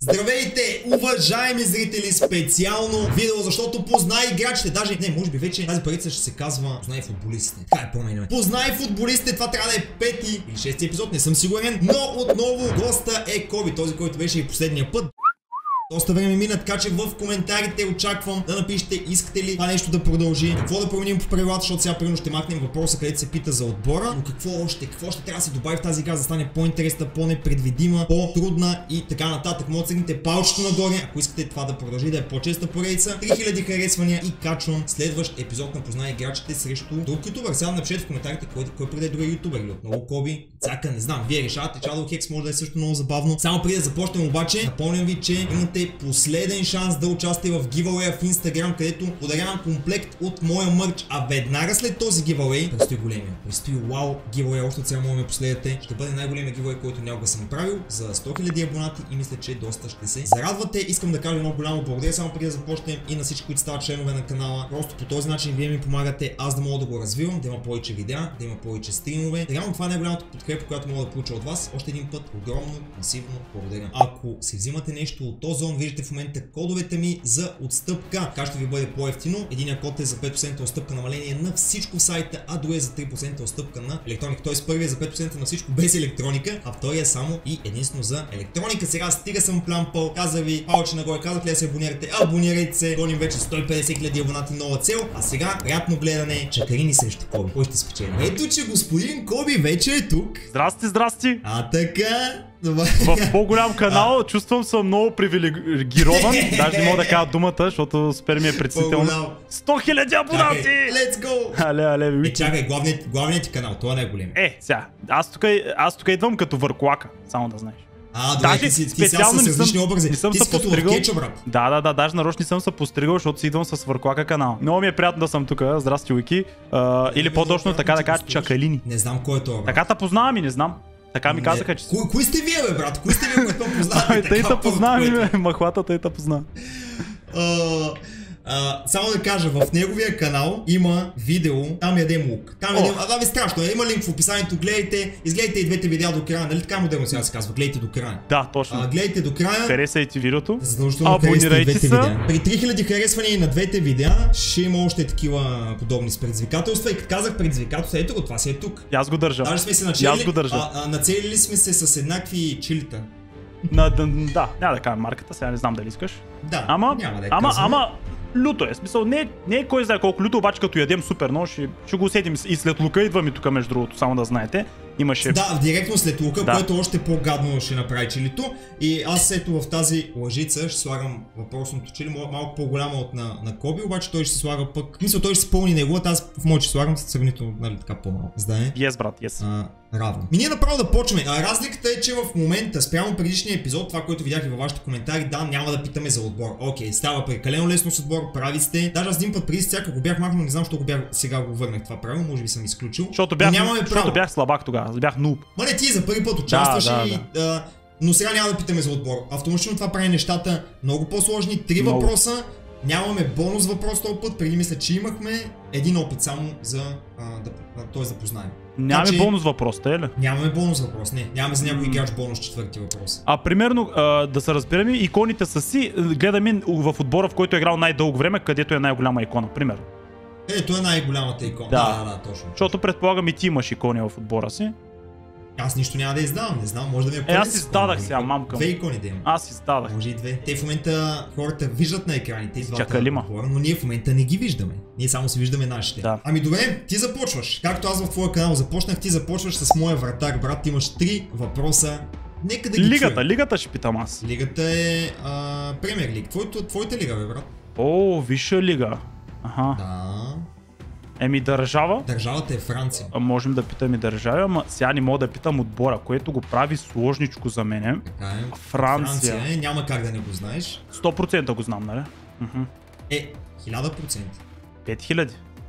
Здравейте, уважаеми зрители, специално видео, защото познай играчите, даже не, може би вече тази поредица ще се казва Познай футболистите. Това е променяме. Познай футболистите, това трябва да е 5-ти или 6-ти епизод, не съм сигурен, но отново госта е Коби, този, който беше и последния път. Доста време мина, така че в коментарите очаквам да напишете искате ли това нещо да продължи, какво да променим по правилата, защото сега примерно ще махнем въпроса, където се пита за отбора, но какво още трябва да се добави в тази игра, за да стане по-интересна, по-непредвидима, по-трудна и така нататък. Може да цъкнете палчето нагоре, ако искате това да продължи, да е по-честа поредица. 3000 харесвания и качвам следващ епизод на Познай играчите срещу друг ютубър. Сега напишете в коментарите кой преди друг ютубър или отново Коби, Цака, не знам, вие решавате. Shadow Hex може да е също много забавно. Само преди да започнем обаче, напомням ви, че имате последен шанс да участвате в giveaway в Instagram, където подарявам комплект от моя мърч, а веднага след този giveaway предстои големия. Предстои вау giveaway, още от сега може да ме последвате. Ще бъде най-големия giveaway, който някога съм правил за 100 000 абонати и мисля, че доста ще се зарадвате. Искам да кажа много голямо благодаря само преди да започнем и на всички, които стават членове на канала. Просто по този начин вие ми помагате аз да мога да го развивам, да има повече видеа, да има повече стримове. Реално това е най-голямата подкрепа, която мога да получа от вас. Още един път огромно, масивно благодаря. Ако си взимате нещо от този зон, виждате в момента кодовете ми за отстъпка. Така ще ви бъде по-ефтино. Единият код е за 5% отстъпка намаление на всичко в сайта, а другия за 3% отстъпка на електроника. Т.е. първият за 5% на всичко без електроника, а втория само и единствено за електроника. Сега стига съм плямпал. Каза ви палче нагоре, казах ли да се абонирате? Абонирайте се. Гоним вече 150 000 абонати, нова цел. А сега приятно гледане. Чакарини срещу Коби. Кой ще спечели? Ето, че господин Коби вече е тук. Здрасти, здрасти! А така... В по-голям канал чувствам съм много привилегирован. Даже не мога да кажа думата, защото супер ми е предсително. 100 000 абонати! Let's go! Але, чакай, главният ти канал, това не е голем. Сега, аз тук идвам като върклака, само да знаеш. Добре, ти специално с различни образи. Не съм ти се си като в кетча, брат. Да, даже нарочно не съм се постригал, защото си идвам с върклака канал. Много ми е приятно да съм тук. Здрасти, Уики. Или по-точно така да кажа чакалини. Не знам кой е това, брат. Така те познавам и не знам. Така ми казаха, че... Кои сте вие, бе, брат? Кои сте вие, които познавате? Тъй те познаваме, махлата, тъй те познавам. Само да кажа, в неговия канал има видео, там ядем лук. Там ядем, ви страшно, има линк в описанието, гледайте, изгледайте и двете видеа до края, нали така модерно сега се казва, гледайте до края. Да, точно. Гледайте до края. Харесайте видеото. Задължително харесайте и двете видеа. При 3000 харесвания и на двете видеа ще има още такива подобни с предизвикателства. И като казах предизвикателства, ето го, това си е тук. Аз го държа. Даже сме се нацелили сме се с еднакви чилита. Да, няма да кажа марката, сега не знам дали искаш. Да, ама люто е, смисъл, не е кой знае колко люто, обаче като ядем супер много, ще го усетим и след лука идваме тук между другото, само да знаете. Имаше... Да, директно след лука, което още по-гадно ще направи чилито. И аз ето в тази лъжица ще слагам въпросното чили, малко по-голяма от на Коби, обаче той ще се слага пък... Мисля, той ще се пълни неговата, аз в моят ще слагам сравнително, нали, така по-малко. Знае? Yes, брат, yes. Равно. Ние направо да почваме. Разликата е, че в момента, спрямо предишния епизод, това, което видях и във вашите коментари, да, няма да питаме за отбор. Окей, става прекалено лесно с отбор, прави сте. Даже аз един път преди сега, го бях махнал, не знам, защо сега го върнах това правило, може би съм изключил. Защото бях слабак тогава, бях нуб. Ма не, ти за първи път участваш но сега няма да питаме за отбор. Автоматично това прави нещата много по-сложни. 3 въпроса. Нямаме бонус въпрос този път, преди мисля, че имахме един опит само за да познаем. Нямаме бонус въпрос, те ли? Нямаме бонус въпрос, не. Нямаме за някой играч бонус четвърти въпрос. Примерно, да се разбираме, иконите са си, гледаме в отбора, в който е играл най-дълго време, където е най-голяма икона, примерно. Ето е най-голямата икона. Да, точно. Защото предполагам и ти имаш икони в отбора си. Аз нищо няма да издавам, не знам, може да ми е пълен. Аз издадах сега, мамка. 2 икони да има. Аз издадах. Може и 2. Те в момента хората виждат на екраните и двата Чакалима. но ние в момента не ги виждаме. Ние само си виждаме нашите. Да. Ами добре, ти започваш. Както аз в твоя канал започнах, ти започваш с моя вратар, брат. Ти имаш 3 въпроса. Нека да ги чуем. Лигата ще питам аз. Лигата е Премиер Лиг. Твоята лига, бе, брат. Висша лига. Аха. Да. Държава? Държавата е Франция. Можем да питаме държава, ама сега не мога да питам отбора, което го прави сложничко за мене. Така е. Франция е, няма как да не го знаеш. 100% го знам, нали? 1000%. 5000.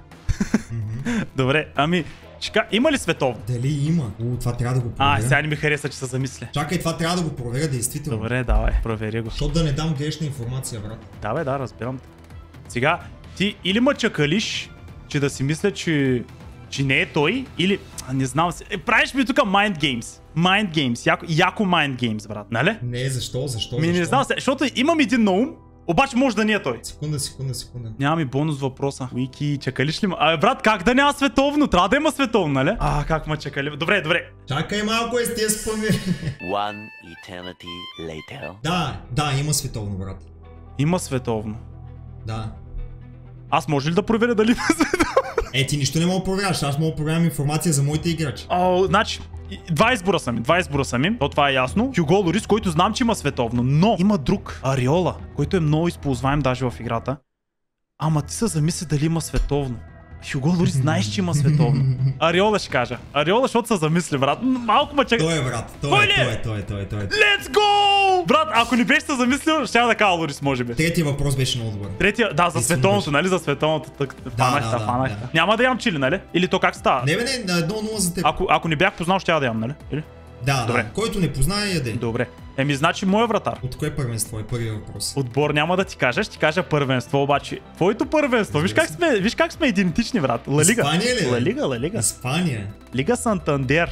Добре, има ли световно? Дали има? Това трябва да го проверя. Сега не ми хареса, че се замисля. Чакай, това трябва да го проверя действително. Добре, давай, провери го. Защото да не дам грешна информация, брат. Да, разбирам. Сега, ти или ма чакалиш, че да си мисля, че че не е той или... Не знам си. Правиш ми тук Mind Games. Mind Games. Яко Mind Games, брат. Нали? Не, защо? Не знам се, защото имам един на ум, обаче може да не е той. Секунда. Няма ми бонус въпроса. Уики, чакалиш ли ма? Брат, как да няма световно? Трябва да има световно, нали? Как ма чакали? Добре. Чакай малко, те спъми. One eternity later. Да, има световно, брат. Има световно. Да. Аз може ли да проверя дали има световно? Ти нищо не мога да проверяш, аз мога да проверям информация за моите играчи. Значи, два избора са ми, то това е ясно. Хюго Лорис, който знам, че има световно, но има друг, Ариола, който е много използваем даже в играта. Ама ти се замисли дали има световно. Хюго Лорис знаеш, че има световно. Ариола ще кажа. Ариола, защото се замисли, брат. Малко ма чакай. Той е, брат. Той е. Let's go! Брат, ако не беше се замислил, ще да кажа Лорис, може би. Третия въпрос беше много добър. Третия, да, за световното, нали? За световното. Фанахта. Няма да ям чили, нали? Или то как става? Не, 1-0 за теб. Ако не бях познал, ще да ям, нали? Или? Да. Който не познае, яде. Добре. Значи моя вратар. От кое първенство е първият въпрос? Отбор няма да ти кажа, ще ти кажа първенство, обаче. Твоето първенство, виж как сме идентични, брат. Ла Лига. Испания ли? Ла Лига. Испания. Лига Сантандер.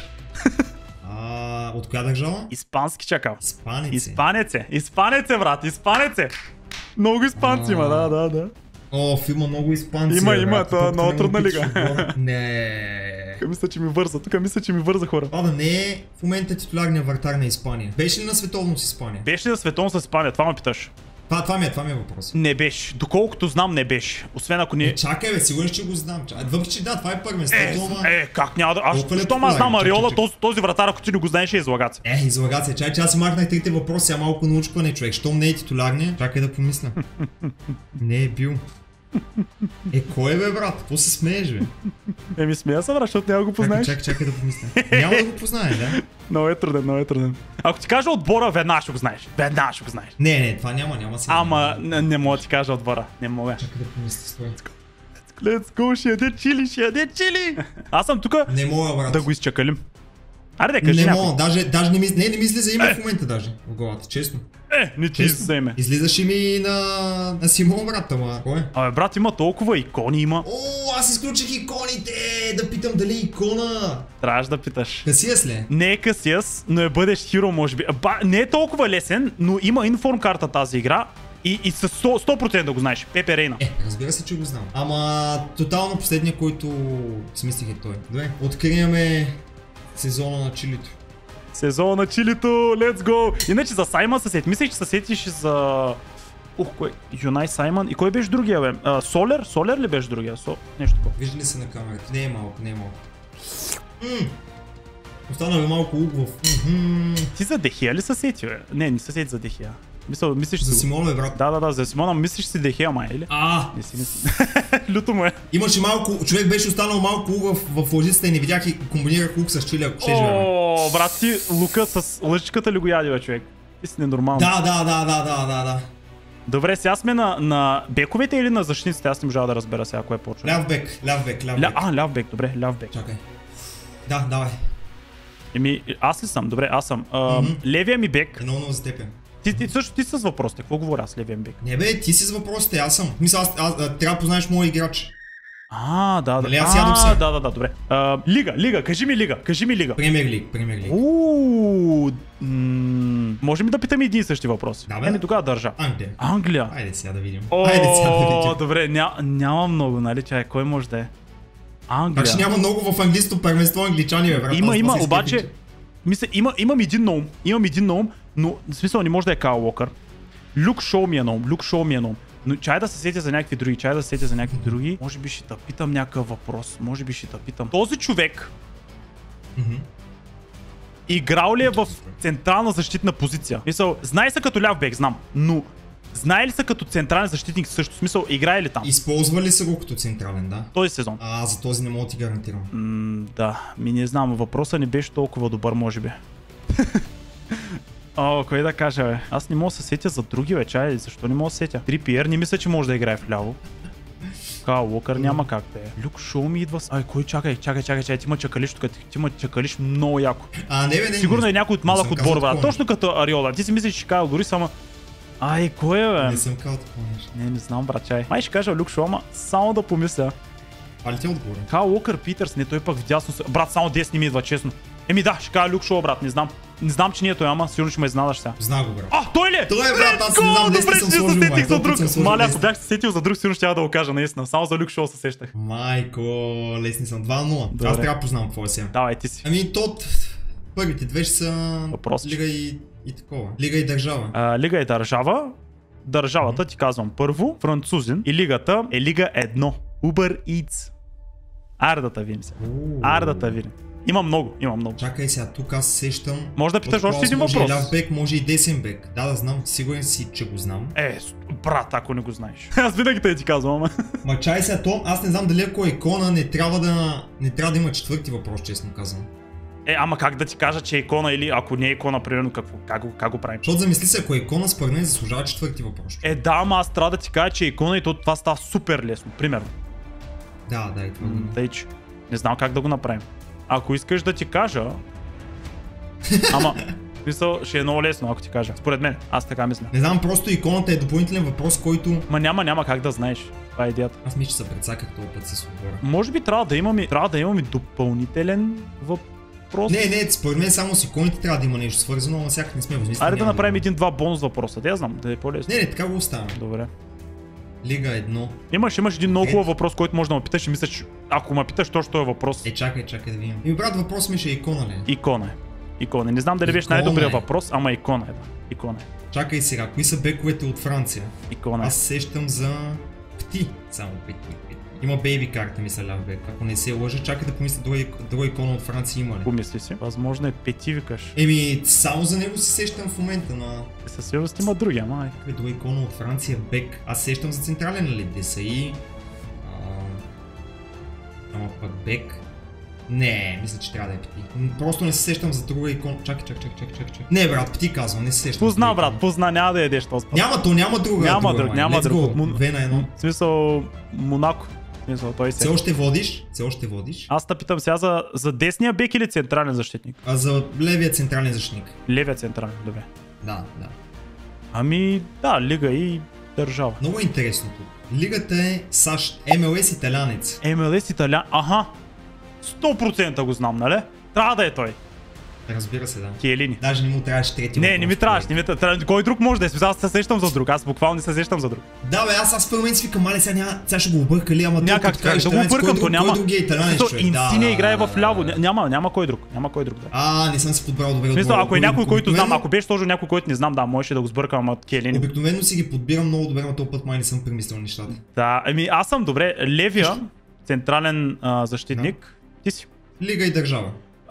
От коя държава? Испански чакал. Испанец е, брат, испанец е. Много испанци има, да. Има много испанци. Има, това е много трудна лига. Не. Мисля, че ми върза хора. Това да не е в момента титулярния вратар на Испания. Беше ли на световно с Испания? Беше ли на световно с Испания? Това ме питаш. Това ми е въпрос. Не беше. Доколкото знам, не беше. Освен ако не... Чакай, сигурен ще го знам. Въпреки, че това е първенството. Как няма да... Що ма знам Ариола, този вратар, ако ти не го знаеш, е излагац. Излагац. Чакай, че аз си махнах трите въпроси, малко научкване, човек. Щом не е титулярния, чакай да помисля. Не е бил. Кой бе, брат? Какво се смееш, бе? Смея се, брат, защото няма го познаеш. Чакай да помисля. Няма да го познаеш, да? Много е труден. Ако ти кажа отбора, веднага ще го знаеш. Не, това няма си. Ама не мога да ти кажа отбора. Не мога. Чакай да помисля, стой. Let's go, ще яде чили. Аз съм тук да го изчакалим. Аре да кажи някой. Не мога, даже не мисли за име в момента даже в главата, честно. Не ти за име. Излизаше ми на Симон, брат, ама кой е? Брат, има толкова икони, има. Аз изключих иконите, да питам дали икона. Трябваш да питаш. Касиас ли? Не е Касиас, но е бъдещ хиро, може би. Не е толкова лесен, но има информ карта тази игра. И с 100% да го знаеш. Пепе Рейна. Разбира се, че го знам. Ама тотално последния, който смислих е той. Добре, откриваме сезона на чилито. Let's go! Иначе за Саймън се сети. Мислех, че се сетиш за... кой? Юнай Саймън. И кой беше другия, бе? Солер ли беше другия? Нещо такова. Вижда ли се на камерата? Не е малко. Остана ви малко лук в... Ти за Дехия ли се сети, бе? Не се сети за Дехия. Мислиш за Симон, бе, брат. Да, за Симона мислиш си Дехия, май, или? Не си. Люто му е. Имаше малко, човек беше останал малко лук в лъжицата и не видях и комбинирах лук с чили, ако ще брат, ти лука с лъжичката ли го яди, бе, човек? Ти си ненормално. Да. Добре, сега сме на бековете или на защитниците? Аз не можа да разбера сега кое почва. Ляв бек. Ляв бек, добре, ляв бек. Чакай. Да, давай. Аз ли съм? Добре, аз съм. Левия ми бек. Много за теб. Ти с въпросите, какво говоря аз, левия бек? Не бе, ти си с въпросите, аз съм. Мисля, аз трябва да познаеш моя играч. Да. Нали, аз ядам се. Да, добре. Лига, кажи ми лига. Премиер лиг. Можем ли да питаме един и същи въпрос? Да, бе. Тогава държа. Англия. Айде сега да видим. Добре, няма много, нали, чай, кой може да е? Англия. Значи няма много в английското първенство англичани, бе, брат. Има, обаче, мисля, имам един на ум, но в смисъл не може да е Кайл Уокър. Люк Шоу ми е на ум. Но чай да се сетя за някакви други, Може би ще да питам някакъв въпрос. Този човек играл ли е в централна защитна позиция? Мисъл, знае се като ляв бек, знам, но знае ли се като централен защитник също? Смисъл, играе ли там? Използва ли се го като централен, да? Този сезон. За този не мога да ти гарантирам. Да, не знам, въпросът не беше толкова добър, може би. Кой да кажа, бе? Аз не мога да се сетя за други, бе, чай, защо не мога да се сетя? Трипиер не мисля, че може да играе вляво. Кайл Уокър няма как да е. Люк Шоу ми идва с... Кой чакай, ти има чакалиш тук, ти има чакалиш много яко. Не. Сигурно е някой от малък отбор, брат. Точно като Ариола. Ти си мислиш, че Кайл дори само... кой е, бе? Не съм казал такова нещо. Не знам, брат, чай. Май ще кажа Люк Шоу, ама само да помисля. Това ли ти е отговора? Кайл Уокър Питърс, не той пък вдясно. Брат, само 10 не ми идва, честно. Еми да, ще кажа Люк Шоу, брат, не знам. Не знам, че не е той, ама сигурно ще ме изнадаш сега. Знам го, брат. А, той ли е? Той е, брат, аз не знам, добре, съм че сложил, се сетих за друг. Маля, ако бях... бях се сетил за друг, сигурно ще да го кажа, наистина. Само за Люк Шоу се сещах. Майко, лесни съм. 2-0. Добре. Аз трябва да познавам какво е сега. Давай, ти си. Ами, първите две ще са... Въпроси. Лига и такова. Лига и държава. Лига и държава. Държавата ти казвам първо, французин. И лигата е Лига 1. Uber Eats. Айде да те видим сега. Айде да те видим. Има много. Чакай сега, тук аз сещам... Може да питаш още един въпрос. Може и ляв бек, може и десен бек. Да, знам, сигурен си, че го знам. Брат, ако не го знаеш. Аз винаги те ти казвам, ама. Ма чай сега, Том, аз не знам дали ако е икона, не трябва да има четвърти въпрос, честно казвам. Ама как да ти кажа, че е икона или ако не е икона, примерно, как го правим? Защото замисли се, ако е икона, според мен заслужава четвърти въпрос. Да, ама аз трябва да ти кажа, че е икона и това става супер лесно, примерно. Да, и това. Тъй, че не знам как да го направим. Ако искаш да ти кажа... Ама, мисъл, ще е много лесно, ако ти кажа. Според мен, аз така мисля. Не знам, просто иконата е допълнителен въпрос, който... Ма няма как да знаеш. Това е идеята. Аз мисля, че се прецаках този път с отбора. Може би трябва да имаме допълнителен въпрос. Не, според мен само с иконите трябва да има нещо свързано, но сякаш не сме го измислили. Айде да направим един-два бонус въпроса. Да я знам, да е по-лесно. Не, така го оставям. Добре. Лига 1. Имаш един много хубав въпрос, който може да ме питаш и мисля, че ако ме питаш точно този въпрос... Чакай да видим. И брат, въпрос ми ще е икона ли? Икона е. Не знам дали беше най-добрият въпрос, ама икона е, да. Икона е. Чакай сега, кои са бековете от Франция? Икона е. Аз сещам за Пти. Само Пти. Има бейби карта, мисля, ляв бек. Ако не се лъжа, чакай да помисля друга икона от Франция има ли? Помисли си. Възможно е Пети викаш. Само за него се сещам в момента на... Със сигурност има други, ама Друга икона от Франция, бек. Аз сещам за централен, нали? Десаи. Ама пък бек. Не, мисля, че трябва да е Пти. Просто не се сещам за друга икона. Чакай. Не, брат, Пти казвам, не се сещам. Позна, брат, няма да ядеш този път. Няма друга. Няма друг. 2-1. В смисъл, Монако. Той Все още водиш. Аз те питам сега за десния бек или централен защитник? А за левия централен защитник. Левия централен, добре. Да. Ами, да, лига и държава. Много интересно тук. Лигата е САЩ. МЛС италянец. МЛС италянец, аха. 100% го знам, нали? Трябва да е той. Разбира се, да. Киелини. Даже не му трябваше трети въпрос. Не ми трябваше. Кой друг може да е? Аз се сещам за друг. Аз буквално не се сещам за друг. Да, бе, аз първо мен си викам, мале, сега ще го объркали, ама няма как да го объркам, то няма. Кой друг е италянец, човек? Инсиния играе в ляво. Няма кой друг. Да. Не съм си подбрал добре. Мисля, ако е някой, който знам, ако беше сложил някой, който не знам, да, можеше да го сбъркам, ама Киелини. Обикновено си ги подбирам много добре, но този път май не съм премислил нещата. Да, аз съм добре. Левия централен защитник. Ти си. Лига и държава.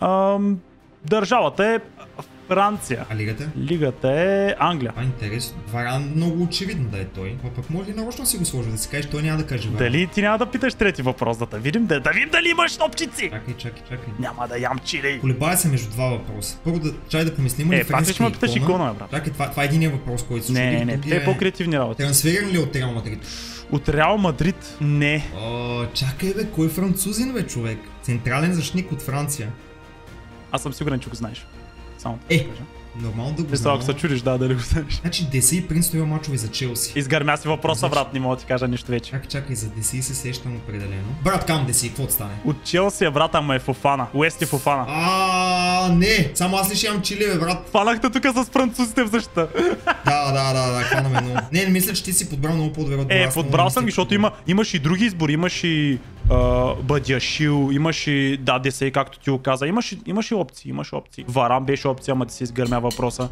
Държавата е Франция. А лигата? Лигата е Англия. Интересно. Варан много очевидно да е той. А пък може ли нарочно си го сложи да си кажеш, той няма да каже Варан. Дали ти няма да питаш трети въпрос, да видим дали имаш топчици? Чакай. Няма да ям чили. Колебая се между два въпроса. Първо чай да помислим ли френска икона. Питаш икона, брат. Чакай, това е единият въпрос, който се чуди. Не, те е по-креативни работи. Трансфериран ли от Реал Мадрид? От Реал Мадрид? Не. Чакай бе, кой французин бе, човек? Централен защитник от Франция. Аз съм сигурен, че го знаеш. Само да кажа. Нормално да го знам. Ако се чудиш, дали го знаеш. Значи Деси Принц има мачове за Челси. Изгърмя си въпроса, брат, не мога да ти кажа нищо вече. Чакай, за Деси се сещам определено. Брат, кам Деси, какво стане? От Челси брата му е Фофана. Уест е Фофана. Не, само аз ли ще имам чили, бе, брат. Фанахте тук с французите в защита. Да, хванаме много. Не мисля, че ти си подбрал много по-добре от това. Подбрал съм ги, защото имаш и други избори, имаш и Бадяшил, имаш и Десей, както ти го каза. Имаш и опции. Варан беше опция, ама ти си изгърмя въпроса.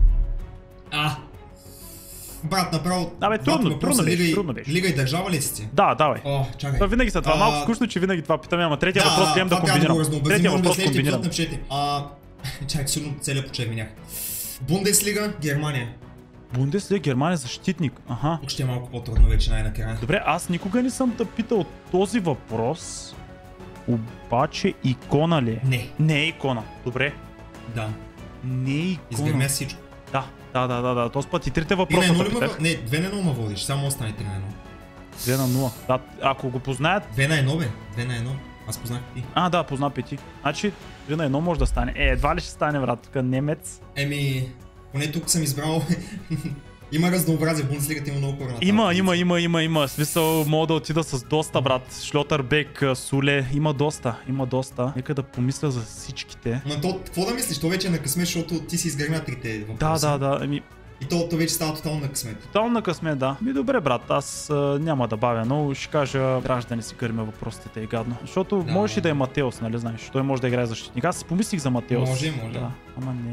Брат, направо... Трудно беше. Лига и държава ли си ти? Да, давай. Чакай. Винаги са това малко скучно, че винаги това питаме, ама третия въпрос гледам да комбинирам. Третия въпрос комбинирам. Чакай, сигурно целият почервенях. Бундеслига, Германия. Бундеслига, Германия защитник. Тук ще е малко по-трудно вече най-накрая. Добре, аз никога не съм те питал този въпрос. Обаче икона ли е? Не. Не е икона. Добре. Да. Не е икона. Изгърмя всичко. Да. Този път и трите въпроса питах. Не, 2-1 ма водиш, само остане 3-1. 2-0. Да, ако го познаят... 2-1 бе, 2-1. Аз познах Пети. Да, позна Пети. Значи 3-1 може да стане. Едва ли ще стане, брат, тук немец. Поне тук съм избрал Има разнообразие в Бундеслигата, има много хора на Има. В смисъл, мога да отида с доста, брат. Шлотърбек, Суле, има доста. Нека да помисля за всичките. Ма то, какво да мислиш? То вече е на късмет, защото ти си изгърмя трите въпроса. Да. И то вече става тотално на късмет. Тотално на късмет, да. Добре, брат, аз няма да бавя, но ще кажа, граждани си гърмя въпросите, те е гадно. Защото можеш и да е Матеос, нали знаеш? Той може да играе защитник. Аз си помислих за Матеос. Може. Да, ама не.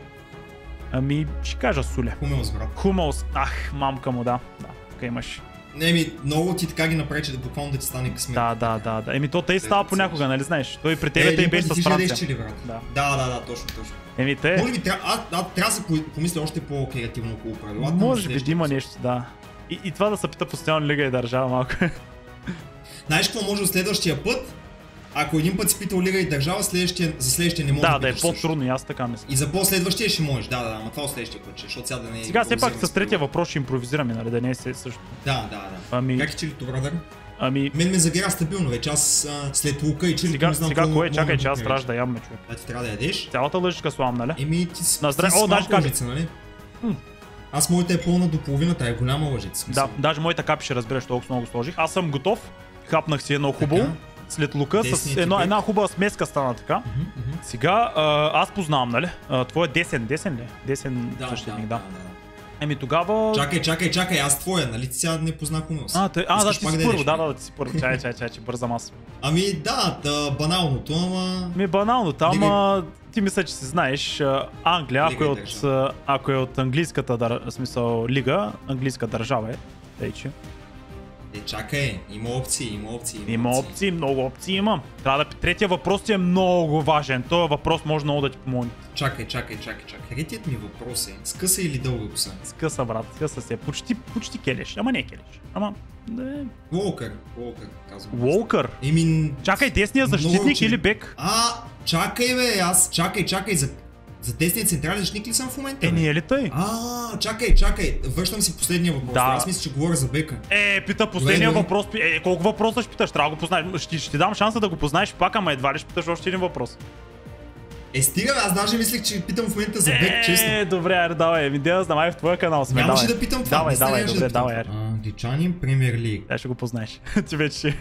Ами, ще кажа Суле. Хумелс, брат. Хумелс, мамка му, да. Така имаш. Много ти така ги направи, че буквално да ти стане късмет. Да. То тъй става понякога, нали знаеш? Той при тебе те беше с Франция. Да, точно. Те... Може би трябва да се помисля още по-креативно около правилата. Може би да има нещо, да. И това да се пита постоянно лига и държава малко. Знаеш какво може от следващия път? Ако един път си питал лига и държава, за следващия не може да да е по-трудно, и аз така мисля. И за по-следващия ще можеш, ама това от следващия път, защото сега да не е. Сега все пак с третия въпрос ще импровизираме, нали, да не е също. Да. Как е чилито, брадър? Мен ме загря стабилно вече, аз след лука и чилито не знам. Сега кое е? Чакай, че аз трябва да ям, човек. Да, ти трябва да ядеш. Цялата лъжичка слам, нали? Ти си малко лъжица, нали? Аз моята е пълна до половината, е голяма лъжица. Да, даже моята капи ще разбереш, толкова много сложих. Аз съм готов, хапнах си едно хубаво. След лука с една хубава смеска стана така. Сега аз познавам, нали? Твой е десен ли? Десен защитник, да. Тогава... Чакай, аз твоя, нали ти сега не познах Хумелс? Ти си първо, да, ти си първо. Чай, бързам аз. Баналното, ама... Баналното, ама... Ти мисля, че си знаеш, Англия, ако е от английската, лига, английска държава е, вече. Чакай, има опции. Много опции има. Третия въпрос ти е много важен. Този въпрос може много да ти помогне. Чакай. Третият ми въпрос е, скъса или дълга коса? Скъса, брат, скъса се. Почти келеш, ама не келеш. Уолкър, казвам. Уолкър? Чакай, десния защитник или бек? Чакай бе, чакай, за десния централен защитник ли съм в момента? Не е ли тъй? Чакай, връщам си последния въпрос. Аз мисля, че говоря за бека. Пита последния въпрос. Колко въпроса ще питаш? Трябва да го познаеш. Ще ти дам шанса да го познаеш пак, ама едва ли ще питаш още един въпрос. Стига, аз даже мислех, че питам в момента за бек, честно. Добре, аре, давай, да знамай в твоя канал сме. Нямаше да питам това. Давай. Англичанин, Премиер Лиг. Ще го познаеш. Ти вече.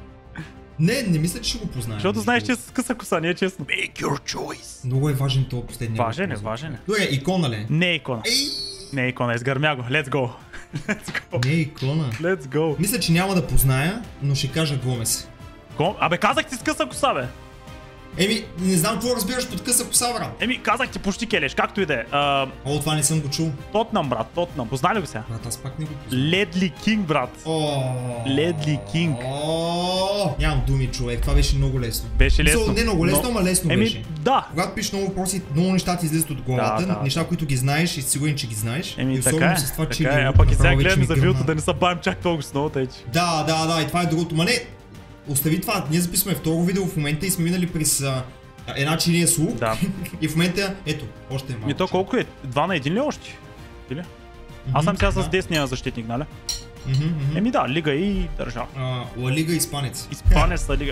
Не мисля, че ще го познаеш. Защото знаеш, че с къса коса, не е честно. Make your choice. Много е важен този последния. Важен е. Добре, икона ли? Не е икона. Не е икона, изгърмя го. Let's go. Не е икона. Let's go. Мисля, че няма да позная, но ще кажа Гомес. Казах ти с къса коса, бе. Не знам какво разбираш под къса коса, брат. Казах ти почти келеш, както и да е. Това не съм го чул. Тотнам, брат, Тотнам. Позна ли го сега? Брат, аз пак не го познавам. Ледли Кинг, брат. Ледли Кинг. Нямам думи, човек. Това беше много лесно. Беше лесно. Не много лесно, ама лесно беше. Да. Когато пишеш много въпроси, много неща ти излизат от главата, неща, които ги знаеш и сигурен, че ги знаеш. И особено с това, че а пък и сега гледаме за вилто да не се бавим чак толкова с много тече. Да, и това е другото. Ма не, остави това. Ние записваме второ видео в момента и сме минали през една чиния с лук. Да. И в момента, ето, още е малко. То колко е? 2 на 1 ли още? Или? Аз съм сега с десния защитник, нали? Да, лига и държава. Ла Лига испанец. Испанец, Ла Лига.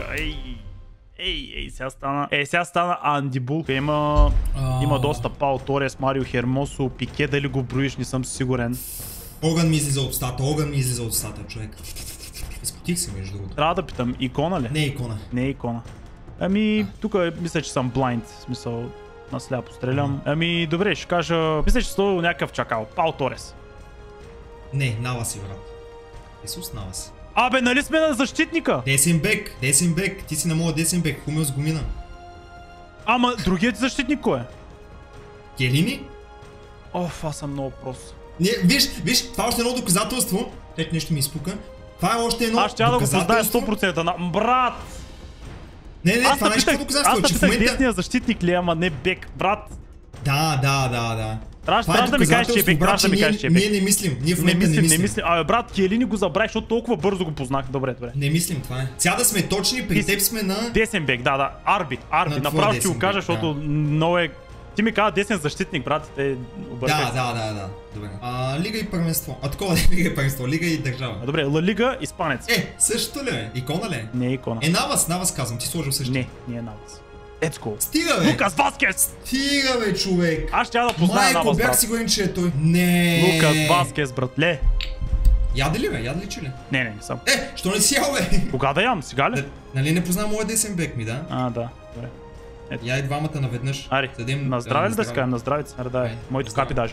Сега стана Анди Бул. Има доста. Пау Торес, Марио Хермосо, Пике, дали го броиш, не съм сигурен. Огън ми излиза от устата, човек. Изпотих се, между другото. Трябва да питам, икона ли? Не е икона. Тук мисля, че съм blind, в смисъл насляпо стрелям. Добре, ще кажа, мисля, че стои някакъв чакал. Пау Торес. Не, Навас си, брат. Исус Навас. Нали сме на защитника? Десен бек, ти си на моя десен бек, Хумелс го мина. Ама другият защитник кой е? Келини? Аз съм много прост. Виж, това е още едно доказателство. Ето нещо ми изпука. Това е още едно доказателство. Аз ще да го позная 100%, брат! Не, това нещо е доказателство, че в момента... десния защитник ли, ама не бек, брат. Да. Трябва да ми кажеш, че е бек, Ние не мислим, ние в момента не мислим. Брат, Келини го забравих, защото толкова бързо го познах. Добре. Не мислим, това е. Сега да сме точни, при теб сме на... Десен бек, да. Арби. Направо ще го кажа, защото много е... Ти ми каза десен защитник, брат, те объркат. Да. Добре. Лига и първенство. Такова не е Лига и първенство, Лига и държава. Добре, Ла Лига, испанец. Същото ли е? Икона ли е? Не е икона. Навас казвам, ти сложил същото. Не е Навас. Let's go. Стига, бе! Лукас Васкес! Стига, бе, човек! Аз ще я да позная една Майко, вас, бях брат. сигурен, че е той. Не. Лукас Васкес, братле. Яде ли, бе? Яде ли, че ли? Не съм. Що не си ял, бе? Кога да ям? Сега ли? Нали не познавам моя десен бек ми, да? А, да. Добре. Я и двамата наведнъж. Ари, Седем, на здраве ли да си кажем? На здраве. Аре, дай. Ай, Моето на здраве. капи даже.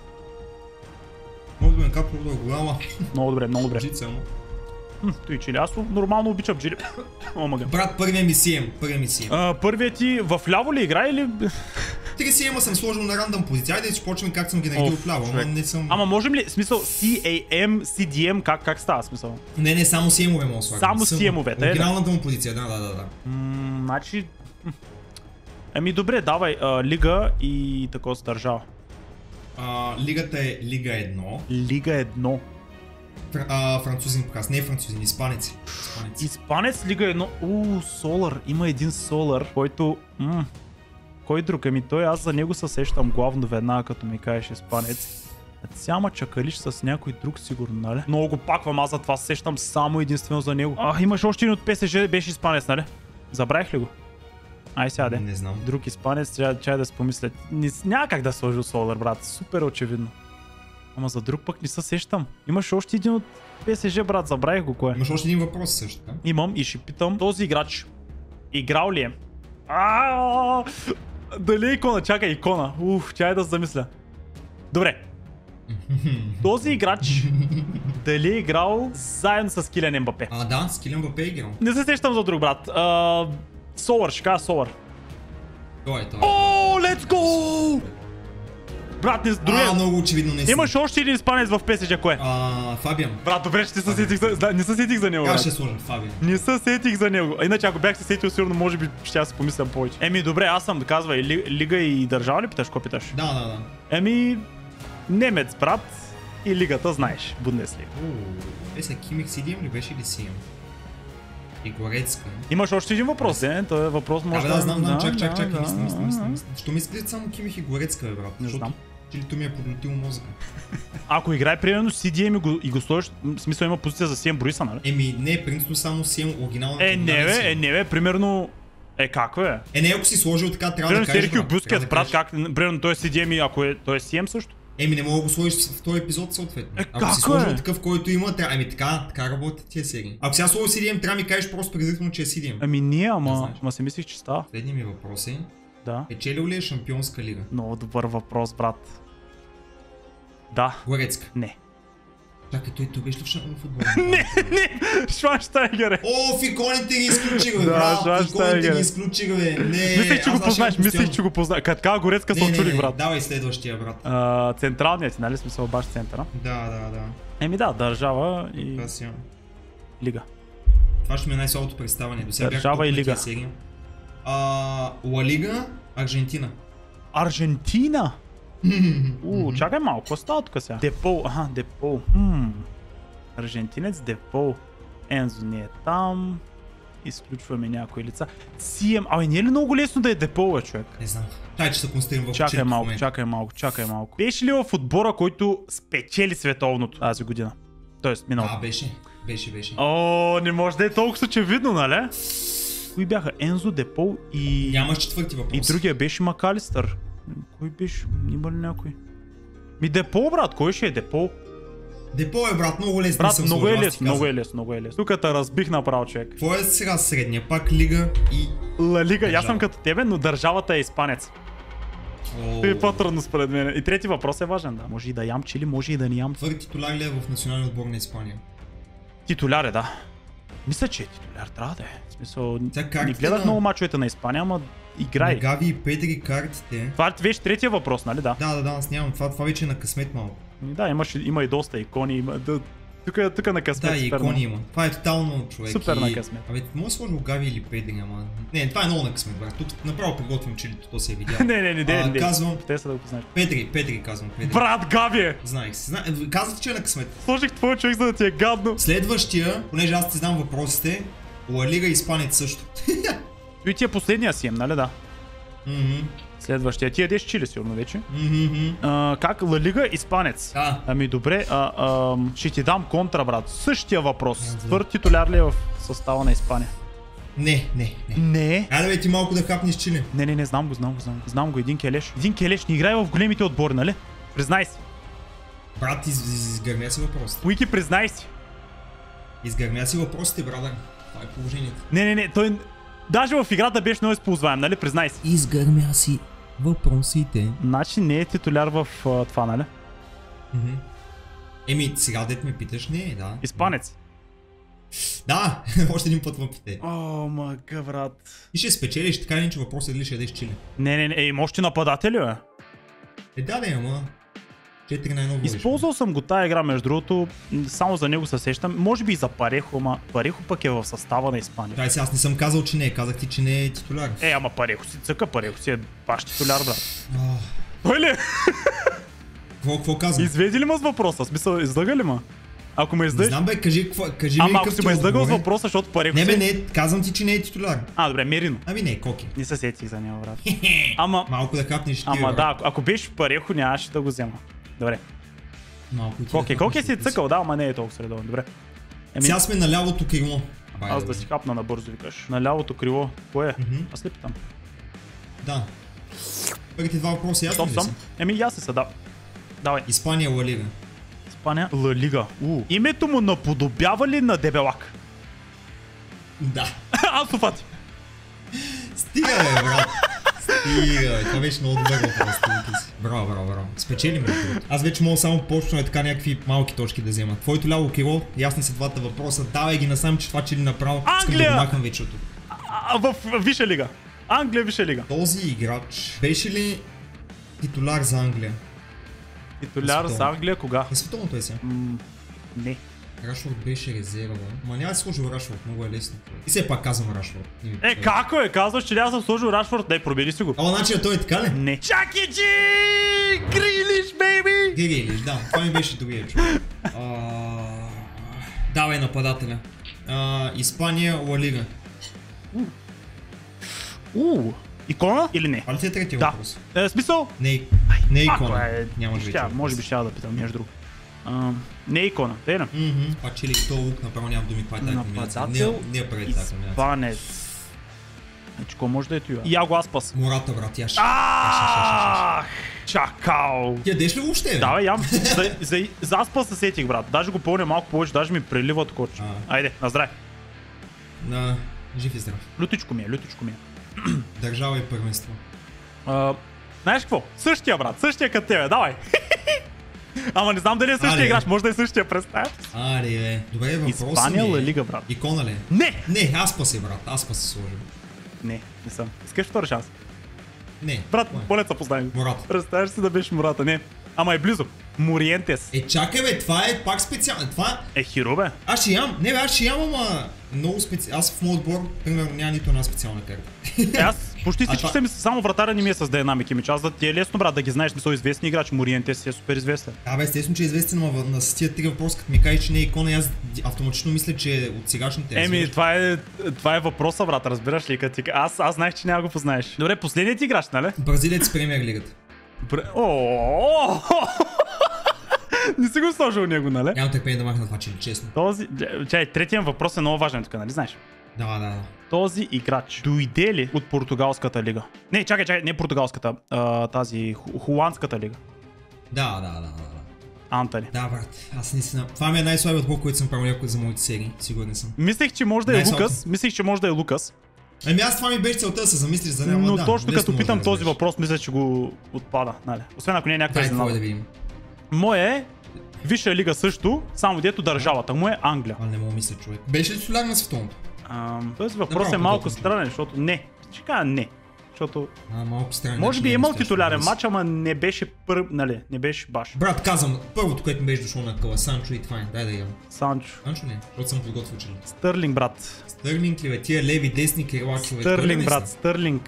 Много добре, капа е голяма. Много добре, много добре. Жица, ама. Той чили. Аз нормално обичам чили. Омага. Брат, първият ми сием. Първият ти в ляво ли играе или... Три сиема съм сложил на рандъм позиция. Айде да си почнем как съм ги наредил в ляво, ама не съм... Ама можем ли, смисъл, CAM, CDM, как става смисъл? Не, само сиемове мога да слагам. Само сиемовете, оригиналната му позиция, да. Значи... Ами добре, давай, лига и такова с държава. Лигата е Лига 1. Лига 1. Французин показ. Не е французин, испанец. Испанец, Лига 1. Солар. Има един Солар, който... Кой друг? Ами той, аз за него се сещам главно веднага, като ми кажеш испанец. Сяма чакалиш с някой друг сигурно, нали? Много го паквам, аз за това се сещам само единствено за него. Имаш още един от ПСЖ, беше испанец, нали? Забравих ли го? Ай сега де. Не знам. Друг испанец, трябва да си помисля. Няма как да сложи Солар, брат. Супер очевидно. Ама за друг пък не се сещам. Имаш още един от ПСЖ, брат. Забравих го кой е. Имаш още един въпрос също, да? Имам и ще питам. Този играч играл ли е? Дали е икона? Чакай, икона. Чай да се замисля. Добре. Този играч дали е играл заедно с Килиан Мбапе? Да, с Килиан Мбапе е играл. Не се сещам за друг, брат. Солар, ще кажа Солар. Той. Let's go! Брат, другия. Много очевидно не си. Имаш още един испанец в ПСЖ, кое? Фабиан. Брат, добре, ще се сетих не се сетих за него. Аз ще сложа Фабиан. Не се сетих за него. Иначе ако бях се сетил, сигурно може би ще аз си помислям повече. Еми добре, аз съм доказва и лига и държава ли питаш? Ко питаш? Да. Еми немец, брат, и лигата знаеш. Бундеслига. Са Кимих Сидием ли беше или Сием? И Горецка. Имаш още един въпрос, Той е въпрос може да... знам, чак, мисля. Що ми сплит само Кимих и Горецка, бе, брат? Не знам. Чилито ми е подлетило мозъка. Ако играе примерно CDM и го сложиш, в смисъл има позиция за Сием Бруиса, нали? Еми не, принципно само Сием оригиналната. Не бе, примерно... Как бе? Не, ако си сложил така, трябва примерно да кажеш, Серхио Бускетс, брат, как, примерно той е CDM и ако той е Сием също? Не мога да го сложиш в този епизод съответно. Ако си сложил такъв, който има, така работят тия серии. Ако сега сложил CDM, трябва да ми кажеш просто предварително, че е CDM. Ами не, ама си мислих, че става. Следният ми въпрос е, да. Печелил ли е Шампионска лига? Много добър въпрос, брат. Да. Горецка? Не. Чакай, той беше ли в футбол? Не! Шванштайгер е! В иконите ги изключиха, бе, брат! Иконите ги изключиха, бе! Не! Мислих, че го познаеш. Като така Горецка се очудих, брат. Давай следващия, брат. Централният ти, нали смисъл баш центъра? Да. Еми да, държава и... Лига. Това ще ми е най-слабото представяне. До сега държава и лига. Ла Лига, Аржентина. Аржентина? Чакай малко, какво става тук сега? Депол, Депол. Аржентинец Депол. Ензо не е там. Изключваме някои лица. Сием, не е ли много лесно да е Депол, човек? Не знам. Тай, че се констатирам в Чакай малко. Беше ли в отбора, който спечели световното тази година? Тоест, миналото. Беше. Не може да е толкова очевидно, нали? Кои бяха? Ензо, Депол и... Нямаш четвърти въпрос. И другия беше Макалистър. Кой беше? Има ли някой? Депол, брат, кой ще е Депол? Депол е, брат, много лесно. Брат, много е лесно. Тук те разбих направо, човек. Какво е сега средния? Пак Лига и... Ла Лига, аз съм като тебе, но държавата е испанец. Това е по-трудно според мен. И трети въпрос е важен, да. Може и да ям чили, може и да не ям. Твърди титуляр ли е в националния отбор на Испания? Титуляр е, да. Мисля, че е титуляр, трябва да е. В смисъл, не гледах на... много мачовете на Испания, ама играй. Гави и Педри картите. Това беше третия въпрос, нали да? Да, аз нямам. Това вече е на късмет малко. Да, има и доста икони. Тук на късмет. Да, икони има. Това е тотално, човек. Супер на късмет. Може да сложил Гави или Педри, ама... Не, това е много на късмет, брат. Тук направо приготвим чилито, то се е видял. Не. Казвам... Те са да го познаеш. Педри казвам. Брат, Гави е! Знаех. Казах, че е на късмет. Сложих твой човек, за да ти е гадно. Следващия, понеже аз ти знам въпросите, Ла Лига Испанец също. И ти е последния си, нали да? Следващия. Ти ядеш чили сигурно вече. Как? Ла Лига Испанец. Да. Ами добре, ще ти дам контра, брат. Същия въпрос. Твърд титуляр ли е в състава на Испания? Не. Не. Айде бе, ти малко да хапнеш чили. Не, знам го. Знам го, един келеш. Един келеш не играе в големите отбори, нали? Признай си. Брат, изгърмя си въпросите. Уики, признай си. Изгърмя си въпросите, брадър. Това е положението. Не, той... Даже в играта беше много използваем, нали? Признай си. Изгърмя си въпросите. Значи не е титуляр в това, нали? Еми, сега дет ме питаш, не, да. Испанец. Да, още един път въпите. О, мага, брат. И ще спечелиш, така не, че въпросът е дали ще ядеш чили. Не, има още нападатели, бе. Да, ама... 4 най-ново водиш. Използвал съм го тая игра, между другото, само за него се сещам. Може би и за Парехо, ама Парехо пък е в състава на Испания. Дай, аз не съм казал, че не, казах ти, че не е титуляр. Ама Парехо си цъка, Парехо си е баш титуляр, брат. Той ли? Какво казвам? Изведи ли ма с въпроса? В смисъл, излъга ли ма? Ако ме издъгаш... Не знам бе, кажи ама ако си ме издъгал с въпроса, защото Парехо не бе, не, казвам ти, че не е титуляр. Добре, Мерино. Ами не, Коки. Не се сетих за него, брат. Ама... Малко да хапнеш ти, ама да, ако беше Парехо, нямаше да го взема. Добре. Коки си цъкал, да, ама не е толкова средовен. Добре. Сега сме на лявото крило. Аз да си хапна набързо, викаш. На лявото крило. Кое е? Аз ли питам? Да. Първите два въпроса ясни ли са? Ясни са, да. Давай. Испания, Ла Лига. Испания, Ла Лига. Името му наподобява ли на Дебелак? Да. Ансу Фати. Стига бе, брат. Стига, това беше много добър въпрос. Браво. Спечели ме. Аз вече мога само почна така някакви малки точки да взема. Твоето ляво крило, ясни са двата въпроса. Давай ги насам, че това че ли направо. Англия! Искам да го махам вече от тук. В Висша лига. Англия, Висша лига. Този играч беше ли титуляр за Англия? Титуляр за Англия кога? На световното е сега. Не. Рашфорд беше резерва. Ма няма да сложил Рашфорд, много е лесно. И все пак казвам Рашфорд. Како е? Казваш, че няма съм сложил Рашфорд? Дай, пробери си го. Значи той е така ли? Не. Чаки Джи! Грилиш, бейби! Грилиш, да. Това ми беше другия човек. Давай нападателя. Испания, Ла Лига. Икона или не? Това ли ти е третия въпрос? Смисъл? Не икона. Няма вече. Може би ще да питам, между друго. Не е икона, тъй на? Пак че ли този лук направо няма думи, каква е тази комбинация. Нападател, не е преди тази комбинация. Испанец. Значи, кой може да е това? Яго Аспас. Мората, брат, яш. Чакал. Ти ядеш ли въобще, бе? Да, бе, ям. За Аспас се сетих, брат. Даже го помня малко повече, даже ми прелива такова. Айде, на здраве. На жив и здрав. Лютичко ми е. Държава и първенство. Знаеш какво? Същия, брат, същия като тебе, давай. Ама не знам дали е същия играч, може да е същия, представя. Бе. Добре, въпросът Испания, ми е... Ла Лига, брат. Икона ли? Не, Аспас е, брат. Аспас се сложил. Не съм. Искаш втори шанс? Не. Брат, болец се познаем. Мората. Представяш си да беше Мората, не. Ама е близо. Мориентес. Чакай бе, това е пак специално. Това е хиро, бе. Аз ще ям. Не бе, аз ще ям, ама много специално. Аз в моят отбор, примерно, няма нито една специална карта. Аз почти всички са ми само вратаря не ми е с динамики ми. Аз да ти е лесно, брат, да ги знаеш, не са известни играчи. Мориентес е супер известен. Бе, естествено, че е известен, но на тия три въпроса, като ми кажеш, че не е икона, аз автоматично мисля, че от сегашните. Това е въпроса, брат, разбираш ли? Аз знаех, че няма го познаеш. Добре, последният играч, нали? Бразилец Премиер лигата. Не си го сложил него, нали? Нямам търпение да махна това, че честно. Третият въпрос е много важен тук, нали знаеш? Да. Този играч дойде ли от португалската лига? Не, чакай, не португалската, тази холандската лига. Да. Антали. Да, брат. Аз наистина. Това ми е най-слабият отбор, който съм правил някой за моите серии. Сигурен съм. Мислех, че може да е Лукас. Аз това ми беше целта да се замислиш за него. Но точно като питам този въпрос, мисля, че го отпада, нали? Освен ако не е някаква изненада. Да видим. Мое е Висша лига също, само дето държавата му е Англия. Не мога мисля, човек. Беше ли титуляр на световното? Този въпрос е малко странен, защото не. Ще кажа не. Защото... малко странен. Може би е имал титулярен матч, ама не беше нали, не беше баш. Брат, казвам, първото, което ми беше дошло на къла, Санчо и това е. Дай да ям. Санчо не, защото съм подготвил, че. Стърлинг, брат. Стърлинг ли бе? Тия леви, десни крила, човек. Стърлинг, брат, Стърлинг.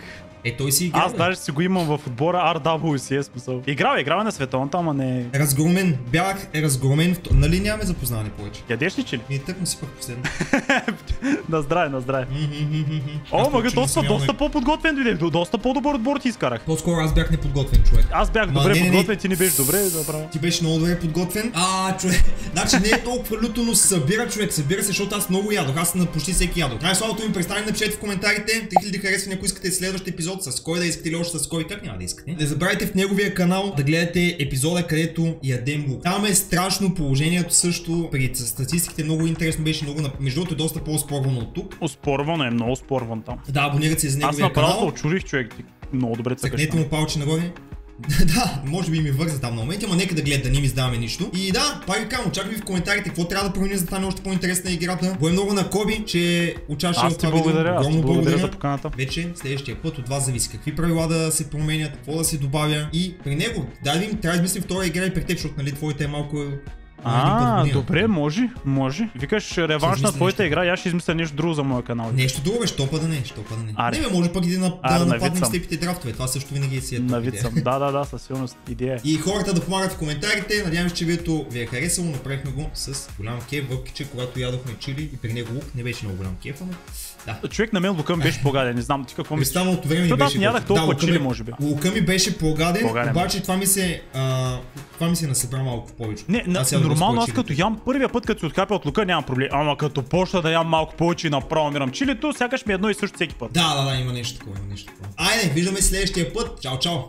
Той си играл. Аз даже си го имам в отбора RWC, смисъл. Играл на световната, ама не... Разгромен. Бях разгромен. Нали нямаме запознаване повече? Ядеш ли че ли? И тък му си пък последно. На здраве. О, мага, доста по-подготвен дойде. Доста по-добър отбор ти изкарах. По-скоро аз бях неподготвен човек. Аз бях добре подготвен, ти не беше добре. Ти беше много добре подготвен. Човек. Значи не е толкова люто, но събира човек. Събира се, защото аз много ядох. Аз на почти всеки ядох. Най-слабото ми представи, напишете в коментарите 3000 харесвания, ако искате следващия епизод, с кой да искате или още с кой, как няма да искате. Не забравяйте в неговия канал да гледате епизода, където ядем лук. Там е страшно положението също. При статистиките много интересно беше, между другото доста по-оспорвано от тук. Оспорвано е, много оспорван там. Да, абонирайте се за неговия канал. Аз канал. направо очудих човек, много добре цъкаш. Цъкнете му палче нагоре. Да, може би ми върза там на моменти, ама нека да гледат, да не ми издаваме нищо. И да, пак ви казвам, очаквам ви в коментарите какво трябва да променим, за да стане още по-интересна играта. Благодаря много на Коби, че участваше в това видео. Аз ти благодаря за поканата. Вече следващия път от вас зависи какви правила да се променят, какво да се добавя. И при него, да видим, трябва да измислим втора игра и при теб, защото нали твоята е малко... Добре, може. Викаш реванш на твоята игра и аз ще измисля нещо друго за моя канал. Нещо друго, бе, що па да не. Не, може пък и да нападнем с тепите драфтове. Това също винаги си е топ идея. Да, със сигурност идея. И хората да помагат в коментарите. Надявам се, че видеото ви е харесало. Направихме го с голям кеф, въпреки че когато ядохме чили и при него лук не беше много голям кеф, но да. Човек на мен лука ми беше по-гаден, не знам ти какво мислиш. Останалото време ми беше. Аз не ядах толкова чили, може би. Лука ми беше по-гаден, обаче това ми се насъбра малко повече. Не, нормално аз като ям първия път, като се откапя от лука, нямам проблем. Ама като почна да ям малко повече и направо мирам чилито, сякаш ми едно и също всеки път. Да, има нещо такова, Айде, виждаме следващия път. Чао.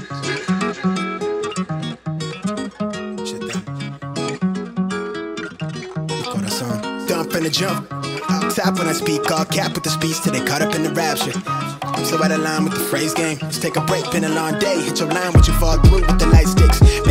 From the jump, top when I speak, all cap with the speech till they caught up in the rapture. I'm so out of line with the phrase game. Let's take a break, been a long day. Hit your line, what you fall through with the light sticks.